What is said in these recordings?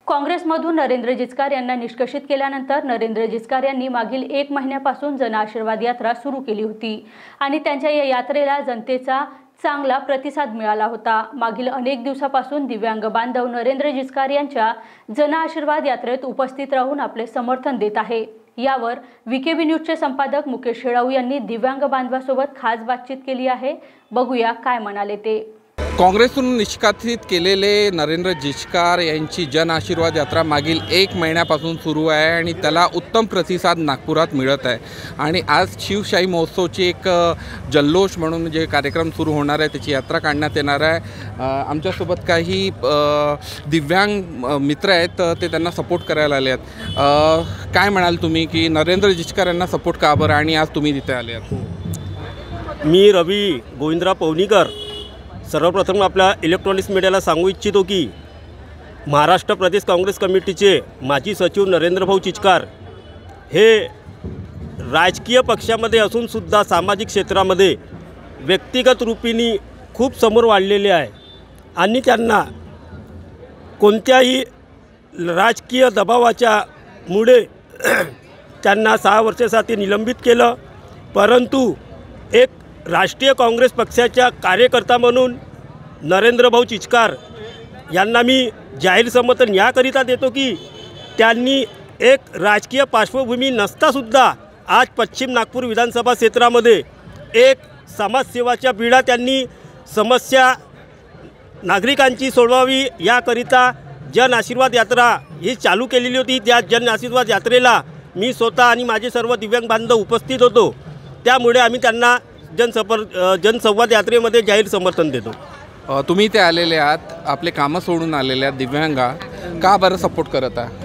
काँग्रेसमधून नरेंद्र जिचकार यांना निष्कासित केल्यानंतर नरेंद्र जिचकार यांनी मागील 1 महिन्यापासून जन आशीर्वाद यात्रा सुरू केली होती आणि त्यांच्या या यात्रेला जनतेचा चांगला प्रतिसाद मिळाला होता। मागील अनेक दिवसापासून दिव्यांग बांधव नरेंद्र जिचकार यांच्या जन आशीर्वाद यात्रेत उपस्थित राहून आपले समर्थन देत आहे। यावर वीकेबी न्यूजचे संपादक मुकेश शेळाऊ यांनी दिव्यांग बांधवांसोबत खास बातचीत केली आहे। बघूया काय म्हणाले ते। काँग्रेसतून निष्कासित केलेले नरेंद्र जिचकार यांची जन आशीर्वाद यात्रा मागील 1 महिन्यापासून सुरू आहे आणि त्याला उत्तम प्रतिसाद नागपुरात मिळत आहे आणि आज शिवशाही महोत्सवची एक जल्लोष म्हणून जे कार्यक्रम सुरू होणार आहे त्याची यात्रा काढण्यात येणार आहे। आमच्यासोबत काही दिव्यांग मित्र आहेत, ते त्यांना सपोर्ट करायला आले आहेत। काय म्हणाल तुम्ही की नरेंद्र जिचकार यांना सपोर्ट का बरं आणि आज तुम्ही तिथे आले आहात? मी रवी गोविंदराव पवनीकर सर्वप्रथम आपल्या इलेक्ट्रॉनिक्स मीडियाला सांगू इच्छितो की महाराष्ट्र प्रदेश काँग्रेस कमिटीचे माजी सचिव नरेंद्रभाऊ जिचकार हे राजकीय पक्षामध्ये असूनसुद्धा सामाजिक क्षेत्रामध्ये व्यक्तिगत रूपाने खूप समोर वाढलेले आहे आणि त्यांना कोणत्याही राजकीय दबावाच्या मुळे त्यांना 6 वर्षासाठी निलंबित केलं, परंतु एक राष्ट्रीय काँग्रेस पक्षाच्या कार्यकर्ता म्हणून नरेंद्रभाऊ जिचकार यांना मी जाहीर समर्थन याकरिता देतो की त्यांनी एक राजकीय पार्श्वभूमी नसतासुद्धा आज पश्चिम नागपूर विधानसभा क्षेत्रामध्ये एक समाजसेवाच्या बीडा त्यांनी समस्या नागरिकांची सोडवावी याकरिता जन आशीर्वाद यात्रा ही चालू केलेली होती। त्या जन आशीर्वाद यात्रेला मी स्वतः आणि माझे सर्व दिव्यांग बांधव उपस्थित होतो, त्यामुळे आम्ही त्यांना जनसंवाद यात्रेमध्ये जाहीर समर्थन देतो। तुम्ही ते आलेले आहात, आपले कामं सोडून आलेले आहात, दिव्यांगा का बरं सपोर्ट करत आहे?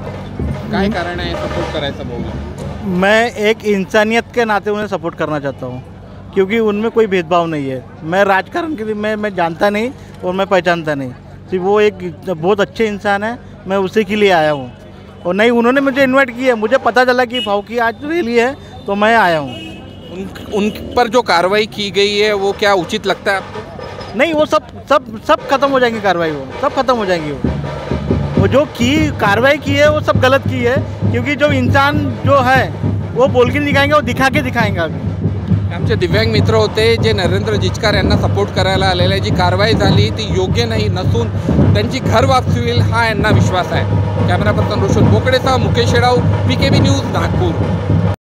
काय कारण है सपोर्ट करायचं? बोलो। मैं एक इंसानियत के नाते उन्हें सपोर्ट करना चाहता हूँ क्योंकि उनमें कोई भेदभाव नहीं है। मैं राजकारण के लिए मैं जानता नहीं और मैं पहचानता नहीं, सिर्फ वो एक बहुत अच्छे इंसान है, मैं उसी के लिए आया हूँ। और नहीं, उन्होंने मुझे इन्वाइट किया, मुझे पता चला कि भाव की आज रैली है तो मैं आया हूँ। उन पर जो कार्रवाई की गई है वो क्या उचित लगता है आपको? नहीं, वो सब खत्म हो जाएंगी कार्रवाई, वो सब खत्म हो जाएंगी। वो जो कार्रवाई की है वो सब गलत की है, क्योंकि जो इंसान जो है वो बोल के दिखाएंगे, वो दिखा के दिखाएंगे। अभी आमचे दिव्यांग मित्र होते जे नरेंद्र जिचकार यांना सपोर्ट करायला आलेले, जी कारवाई झाली ती योग्य नाही नसून त्यांची घर वापसी होईल हा यांना विश्वास आहे। कॅमेरा पर्सन रोशन बोकडेसह मुकेश शेळाऊ, वीकेबी न्यूज, नागपूर।